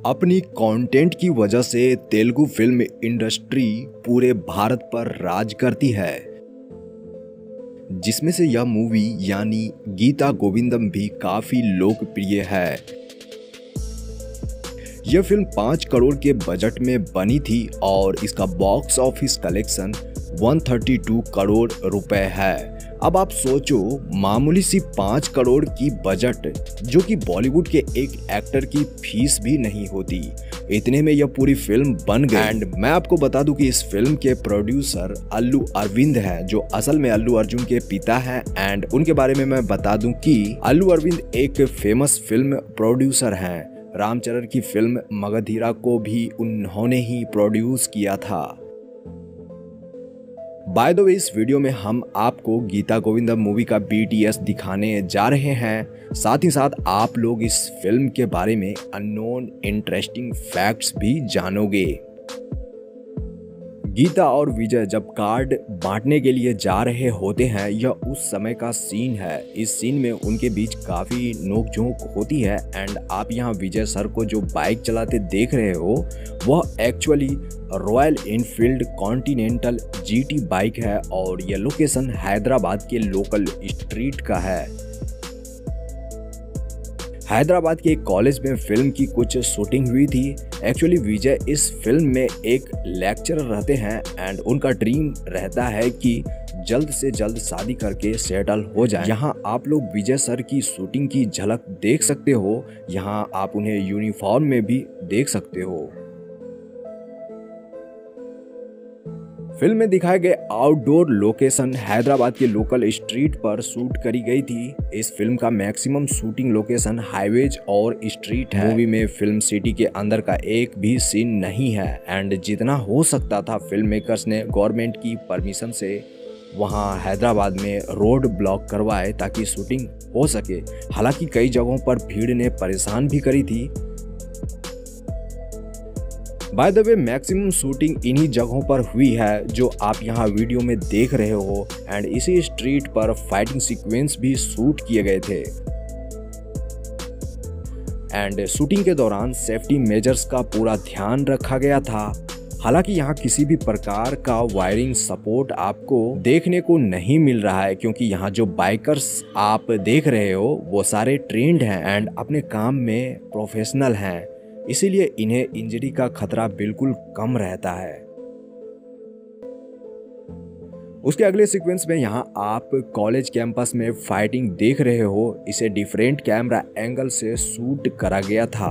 अपनी कंटेंट की वजह से तेलुगु फिल्म इंडस्ट्री पूरे भारत पर राज करती है, जिसमें से यह मूवी यानी गीता गोविंदम भी काफी लोकप्रिय है। यह फिल्म 5 करोड़ के बजट में बनी थी और इसका बॉक्स ऑफिस कलेक्शन 132 करोड़ रुपए है। अब आप सोचो, मामूली सी 5 करोड़ की बजट जो कि बॉलीवुड के एक एक्टर की फीस भी नहीं होती, इतने में यह पूरी फिल्म बन गई। एंड मैं आपको बता दूं कि इस फिल्म के प्रोड्यूसर अल्लू अरविंद हैं, जो असल में अल्लू अर्जुन के पिता हैं। एंड उनके बारे में मैं बता दूं कि अल्लू अरविंद एक फेमस फिल्म प्रोड्यूसर हैं। रामचरण की फिल्म मगधीरा को भी उन्होंने ही प्रोड्यूस किया था। बाय द वे, इस वीडियो में हम आपको गीता गोविंदम मूवी का BTS दिखाने जा रहे हैं। साथ ही साथ आप लोग इस फिल्म के बारे में अननोन इंटरेस्टिंग फैक्ट्स भी जानोगे। गीता और विजय जब कार्ड बांटने के लिए जा रहे होते हैं, यह उस समय का सीन है। इस सीन में उनके बीच काफ़ी नोकझोंक होती है। एंड आप यहाँ विजय सर को जो बाइक चलाते देख रहे हो, वह actually Royal Enfield Continental GT bike है और यह लोकेशन हैदराबाद के लोकल स्ट्रीट का है। हैदराबाद के एक कॉलेज में फिल्म की कुछ शूटिंग हुई थी। एक्चुअली विजय इस फिल्म में एक लेक्चरर रहते हैं एंड उनका ड्रीम रहता है कि जल्द से जल्द शादी करके सेटल हो जाए। यहाँ आप लोग विजय सर की शूटिंग की झलक देख सकते हो। यहाँ आप उन्हें यूनिफॉर्म में भी देख सकते हो। फिल्म में दिखाए गए आउटडोर लोकेशन हैदराबाद के लोकल स्ट्रीट पर शूट करी गई थी। इस फिल्म का मैक्सिमम शूटिंग लोकेशन हाईवेज और स्ट्रीट है। मूवी में फिल्म सिटी के अंदर का एक भी सीन नहीं है। एंड जितना हो सकता था फिल्म मेकर्स ने गवर्नमेंट की परमिशन से वहां हैदराबाद में रोड ब्लॉक करवाए ताकि शूटिंग हो सके। हालांकि कई जगहों पर भीड़ ने परेशान भी करी थी। By the way, maximum shooting इन्हीं जगहों पर हुई है जो आप यहाँ वीडियो में देख रहे हो। एंड इसी स्ट्रीट पर फाइटिंग सीक्वेंस भी शूट किए गए थे। एंड शूटिंग के दौरान सेफ्टी मेजर्स का पूरा ध्यान रखा गया था। हालांकि यहाँ किसी भी प्रकार का वायरिंग सपोर्ट आपको देखने को नहीं मिल रहा है, क्योंकि यहाँ जो बाइकर्स आप देख रहे हो वो सारे ट्रेंड हैं एंड अपने काम में प्रोफेशनल हैं, इसीलिए इन्हें इंजरी का खतरा बिल्कुल कम रहता है। उसके अगले सीक्वेंस में यहाँ आप कॉलेज कैंपस में फाइटिंग देख रहे हो। इसे डिफरेंट कैमरा एंगल से शूट करा गया था।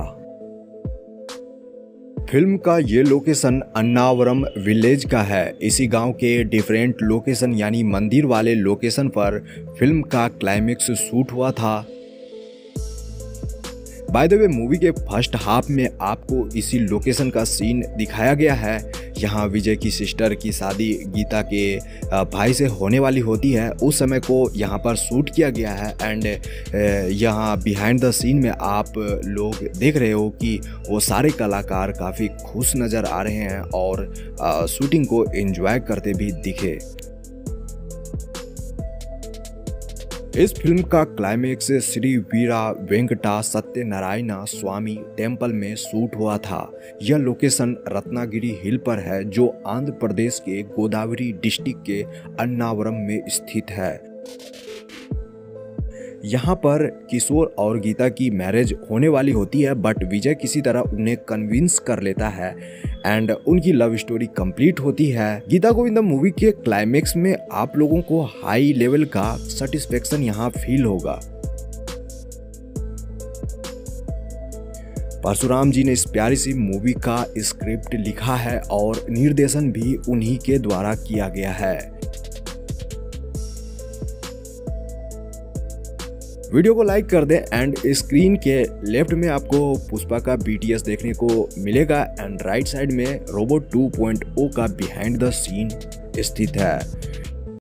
फिल्म का ये लोकेशन अन्नावरम विलेज का है। इसी गांव के डिफरेंट लोकेशन यानी मंदिर वाले लोकेशन पर फिल्म का क्लाइमेक्स शूट हुआ था। बाय द वे, मूवी के फर्स्ट हाफ में आपको इसी लोकेशन का सीन दिखाया गया है। यहाँ विजय की सिस्टर की शादी गीता के भाई से होने वाली होती है। उस समय को यहाँ पर शूट किया गया है। एंड यहाँ बिहाइंड द सीन में आप लोग देख रहे हो कि वो सारे कलाकार काफ़ी खुश नज़र आ रहे हैं और शूटिंग को एंजॉय करते भी दिखे। इस फिल्म का क्लाइमेक्स श्री वीरा वेंकटा सत्यनारायण स्वामी टेम्पल में शूट हुआ था। यह लोकेशन रत्नागिरी हिल पर है, जो आंध्र प्रदेश के गोदावरी डिस्ट्रिक्ट के अन्नावरम में स्थित है। यहाँ पर किशोर और गीता की मैरिज होने वाली होती है, बट विजय किसी तरह उन्हें कन्विंस कर लेता है एंड उनकी लव स्टोरी कंप्लीट होती है। गीता गोविंदम मूवी के क्लाइमेक्स में आप लोगों को हाई लेवल का सेटिस्फेक्शन यहाँ फील होगा। परशुराम जी ने इस प्यारी सी मूवी का स्क्रिप्ट लिखा है और निर्देशन भी उन्हीं के द्वारा किया गया है। वीडियो को लाइक कर दें एंड स्क्रीन के लेफ्ट में आपको पुष्पा का BTS देखने को मिलेगा एंड राइट साइड में रोबोट 2.0 का बिहाइंड द सीन स्थित है।